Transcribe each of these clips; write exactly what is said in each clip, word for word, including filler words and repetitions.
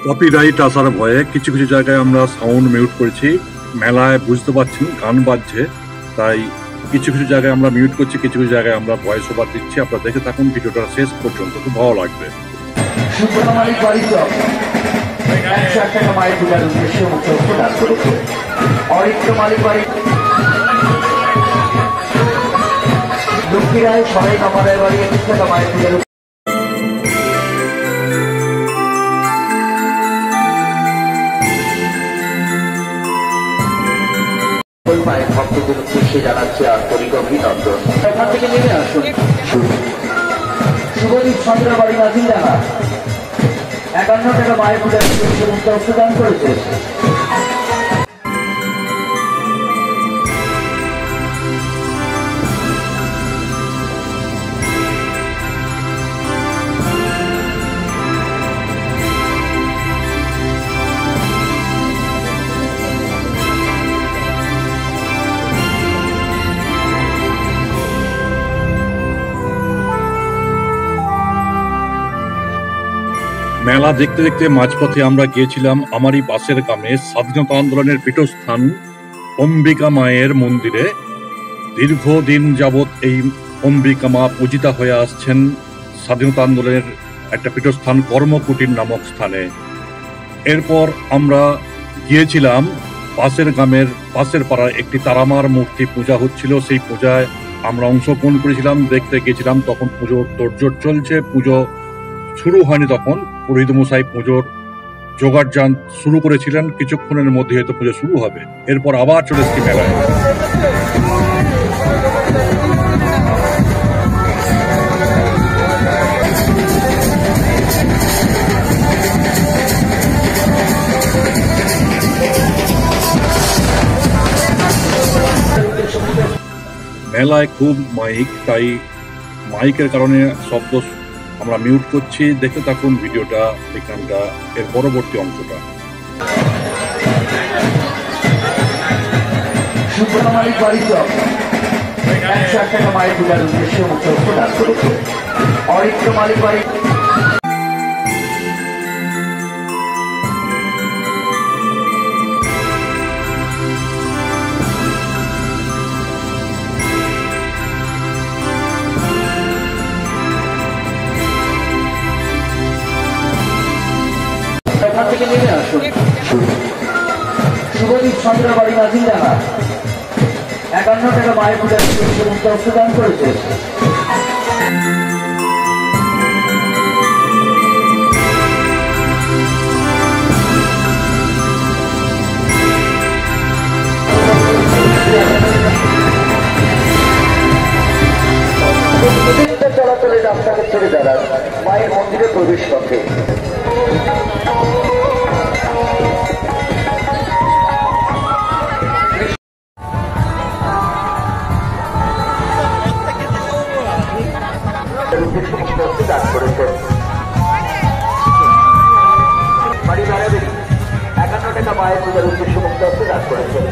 Copyright আসার ভয়ে কিছু কিছু জায়গায় আমরা সাউন্ড মিউট করেছি। মেলায় বুঝতে পারছেন গান বাজছে, তাই কিছু কিছু জায়গায় আমরা মিউট করছি, কিছু কিছু জায়গায় আমরা ভয়েস ওভার দিচ্ছি। আপনারা দেখে থাকুন ভিডিওটা শেষ পর্যন্ত, খুব ভালো লাগবে। লক্ষ্মীরায় সবাই কামারের বাড়ি একশো টাকা মায়ের পূজার মায়ের ভক্তদের উদ্দেশ্যে জানাচ্ছে আন্তরিক অভিনন্দন। এখান থেকে নেমে আসুন। শুভদীপ চন্দ্র বাড়ি নাজিরডাঙ্গা একান্ন টাকা মায়ের পূজার উদ্দেশ্যে অংশদান করেছে। মেলা দেখতে দেখতে মাঝপথে আমরা গিয়েছিলাম আমারই পাশের গ্রামে স্বাধীনতা আন্দোলনের পীঠস্থান অম্বিকা মায়ের মন্দিরে। দীর্ঘদিন যাবৎ এই অম্বিকা মা পূজিতা হয়ে আসছেন স্বাধীনতা আন্দোলনের একটা পীঠস্থান কর্মকুটির নামক স্থানে। এরপর আমরা গিয়েছিলাম পাশের গ্রামের পাশের পাড়ার একটি তারামার মূর্তি পূজা হচ্ছিল, সেই পূজায় আমরা অংশগ্রহণ করেছিলাম, দেখতে গিয়েছিলাম। তখন পুজোর তোড়জোড় চলছে, পুজো শুরু হয়নি, তখন পুরোহিত মশাই পুজোর জোগাড় যান শুরু করেছিলেন। কিছুক্ষণের মধ্যে হয়তো পুজো শুরু হবে। এরপর আবার চলে এসেছি মেলায়। মেলায় খুব মাইক, তাই মাইকের কারণে শব্দ আমরা মিউট করছি। দেখতে থাকুন ভিডিওটা, এখানটা এর পরবর্তী অংশটা। সুব্রহ্মণ্য বাড়িতে একশো টাকা মায়ের পূজার উদ্দেশ্যে অংশদান করেছে। অরিত্র মালিক বাড়ি থেকে নেমে আসুন। শুভদীপ চন্দ্র বাড়ি নাজিরডাঙ্গা একান্ন টাকা মায়ের পূজার উদ্দেশ্যে অংশদান করেছে। চলাচলের রাস্তাকে ছেড়ে দাঁড়ান মায়ের মন্দিরে প্রবেশ পথে। বাড়ি বেড়াবে একান্ন টাকা মায়ের পূজার উদ্দেশ্য মুক্ত হচ্ছে দান করেছেন।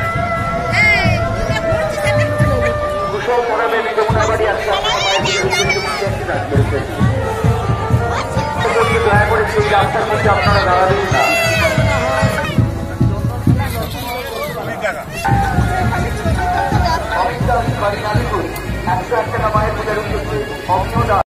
কুশল মোড়াবে যমুনা বাড়ি আসছে মায়ের পূজার উদ্দেশ্য মুক্ত হচ্ছে দান করেছেন। দয়া করে সেই রাস্তার মধ্যে আপনারা দাঁড়াবেন না। একশো এক টাকা মায়ের পূজার উদ্দেশ্যে অগ্নিদান।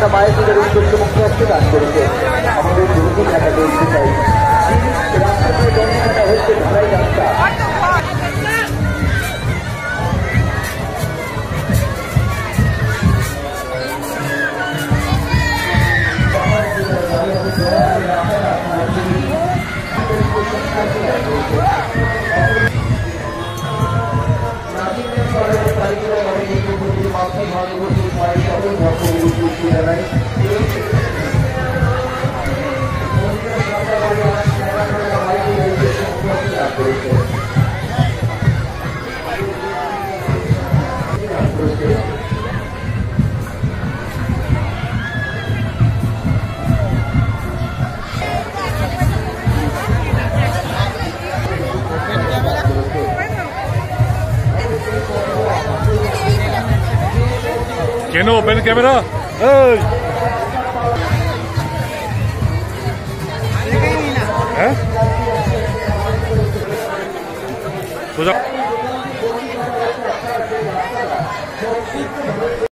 একটা মায়ের পূজার উদ্দেশ্যে মুক্ত হচ্ছে দান করেছে। আমাদের দুর্নীতি টাকা দেখতে চাই রাস্তাতে জনসংখ্যা হচ্ছে ঢালাই রাস্তা। কেন ওপেন ক্যামেরা? হ্যাঁ সোজা